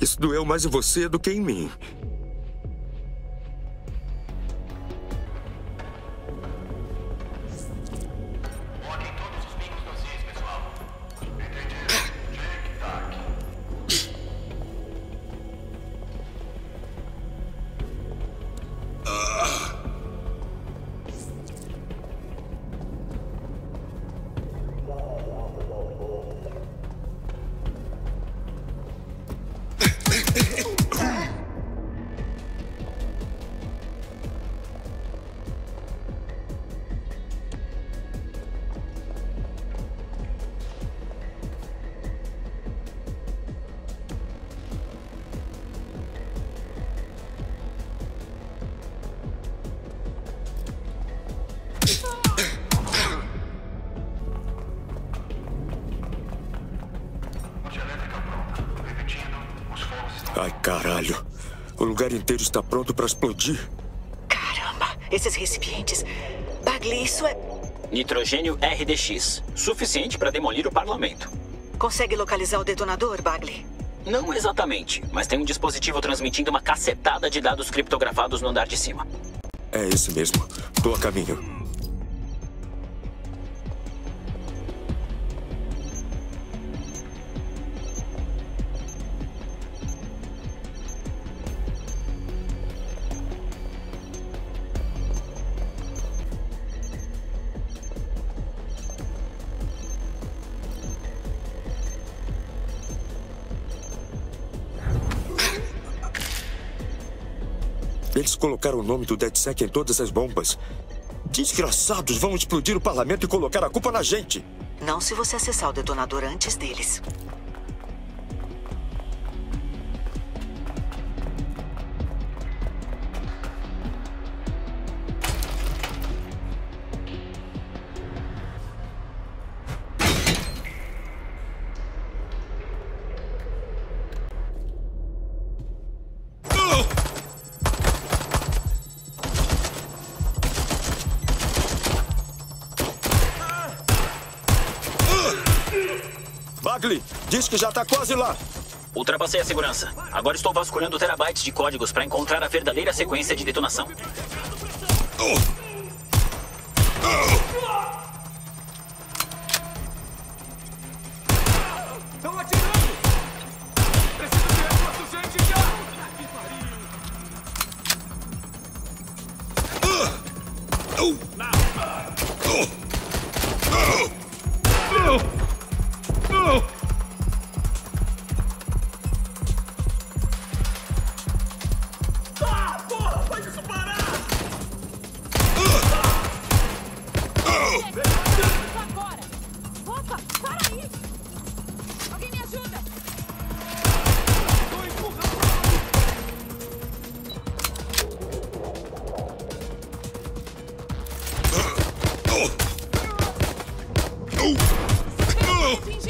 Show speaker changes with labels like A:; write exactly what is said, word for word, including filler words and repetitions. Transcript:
A: Isso doeu mais em você do que em mim. Ai, caralho. O lugar inteiro está pronto para explodir.
B: Caramba, esses recipientes... Bagley, isso é...
C: Nitrogênio R D X. Suficiente para demolir o parlamento.
B: Consegue localizar o detonador, Bagley?
C: Não exatamente, mas tem um dispositivo transmitindo uma cacetada de dados criptografados no andar de cima.
A: É esse mesmo. Tô a caminho. Eles colocaram o nome do DedSec em todas as bombas. Desgraçados, vão explodir o parlamento e colocar a culpa na gente.
B: Não se você acessar o detonador antes deles.
A: Bagley, diz que já está quase lá.
C: Ultrapassei a segurança. Agora estou vasculhando terabytes de códigos para encontrar a verdadeira sequência de detonação.
D: Estão atirando! Preciso de reforço, gente, já! Que pariu! Não! Ah, porra! Faz isso parar!
E: Agora! Opa, para aí! Alguém me ajuda!
D: Tô empurrando!
E: Atingido!